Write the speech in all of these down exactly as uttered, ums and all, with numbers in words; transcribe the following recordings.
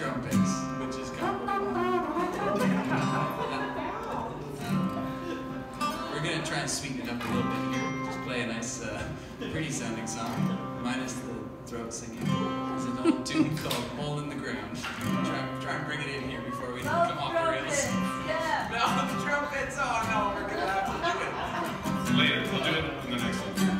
trumpets, which is kind of fun. We're going to try and sweeten it up a little bit here. Just play a nice, uh, pretty sounding song, minus the throat singing. There's an old tune called Hole in the Ground. Try, try and bring it in here before we oh, come off the rails. Yeah. No, the trumpets! Oh no, we're going to have to do it. Later, we'll do it in the next one.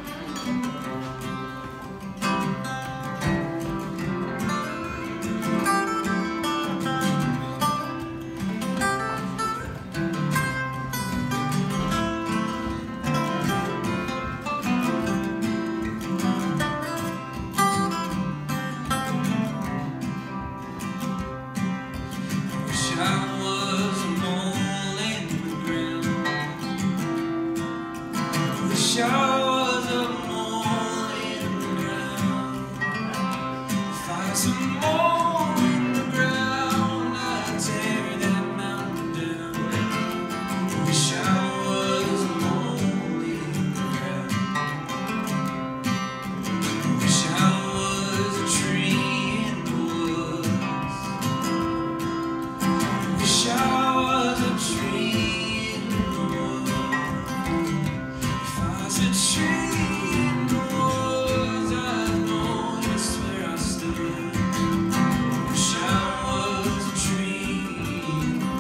I was a mole in the ground. If I was a mole in the ground, I'd tear that mountain down. Wish I was a mole in the ground. Wish I was a tree in the woods. Wish I was a tree in the woods. A tree in the woods, I know just where I stood. Wish I was a tree in the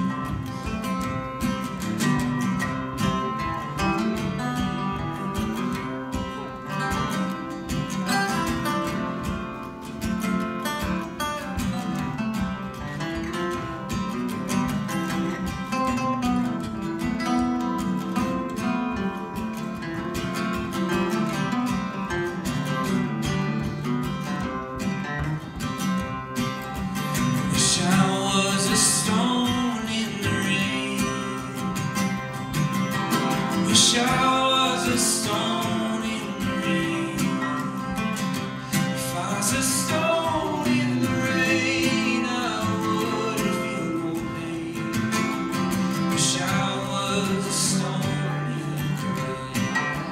Wish I was a stone in the rain. If I was a stone in the rain, I wouldn't feel no pain. Wish I was a stone in the rain.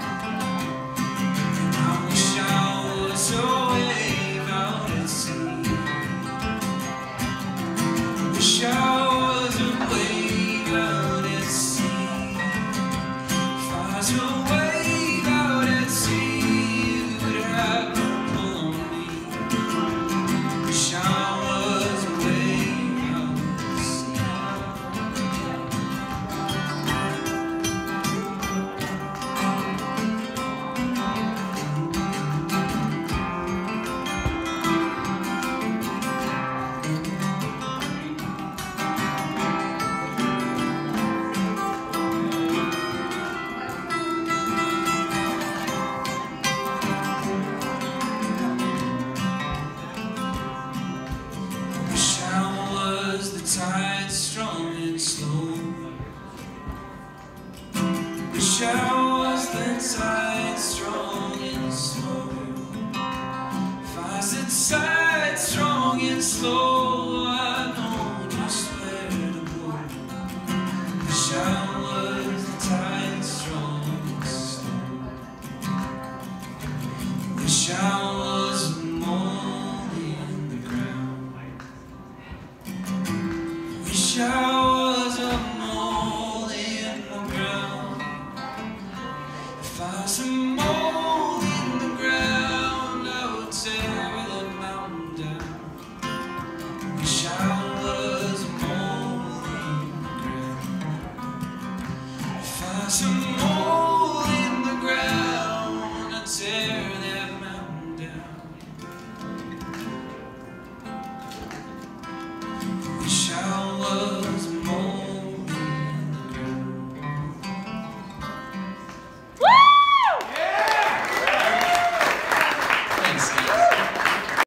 And I wish I was a wave out at sea. Wish I was a wave out at sea. To wave out at sea, you would have no pull on me. Wish I was a wave out at sea. Tide strong and slow. Wish I was the tide strong and slow. If I was the tide strong and slow, I know just where to go. Wish I was the tide strong and slow. Wish I was a mole in the ground. Wish I was a mole in the ground. If I was a mole in the ground, I would tear that mountain down. Wish I was a mole in the ground. If I was a mole